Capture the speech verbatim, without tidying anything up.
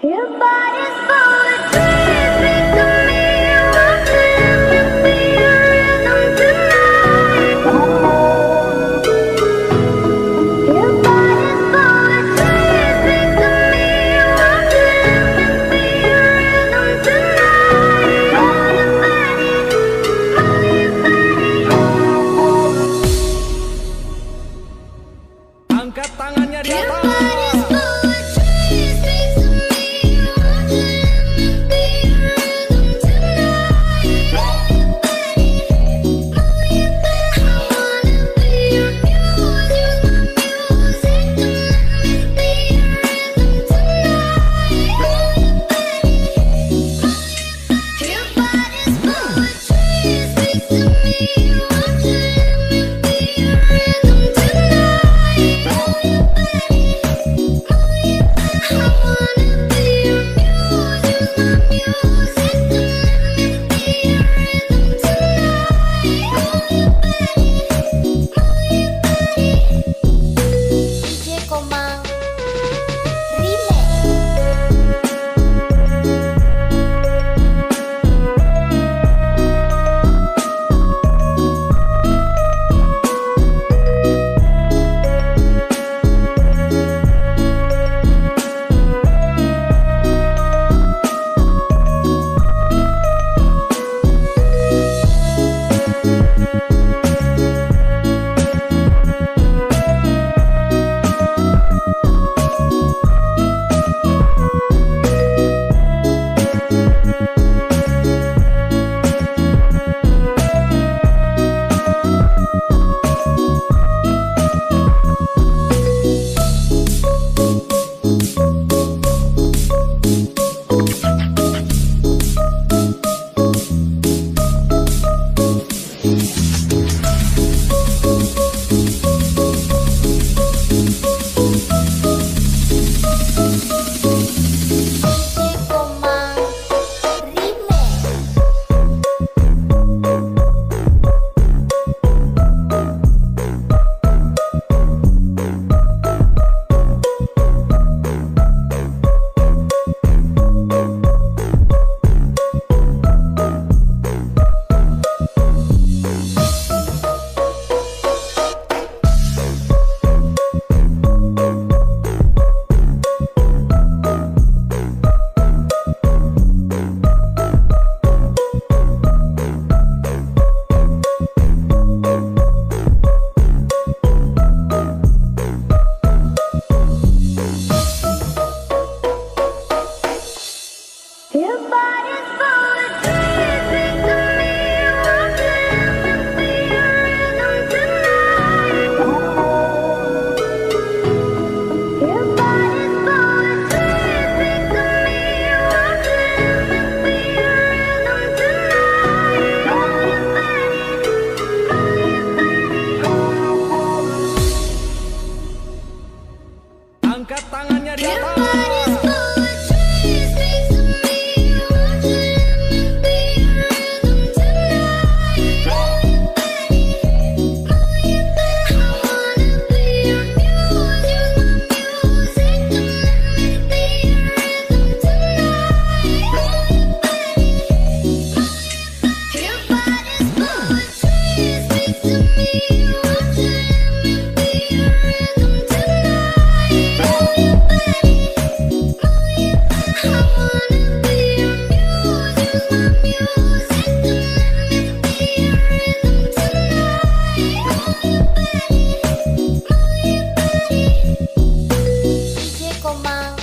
Your body's full of dreams, think of me, want to let me be your rhythm tonight. Your body's full of dreams, think of me, want to let me be your rhythm tonight. Move your body, move your body. Angkat tangannya di Your atas. body's full of dreams, think of me, want to let me be your rhythm tonight. Move your body, move your body. I wanna be your muse, use my music to let me be your rhythm tonight. Move your body, your body's full of dreams, think of me, want to let me be your rhythm tonight. Move your body, move your body. I wanna be your muse, use my music to let me be your rhythm tonight. Move your body, move your body. D J Komang Your body's full of dreams, think of me, want to let me be your rhythm tonight. Your body's full of dreams, think of me, want to let me be your rhythm tonight. Move your body, move your body. Angkat tangannya di Your atas. body's full of dreams, think of me, want to let me be your rhythm tonight. Move your body, move your body. I wanna be your muse, use my music to let me be your rhythm tonight. Move your body, your body's full of dreams, think of me, want to let me be your rhythm tonight. Move your body, move your body. I wanna be your muse, use my music to let me be your rhythm tonight. Move your body, move your body. D J Komang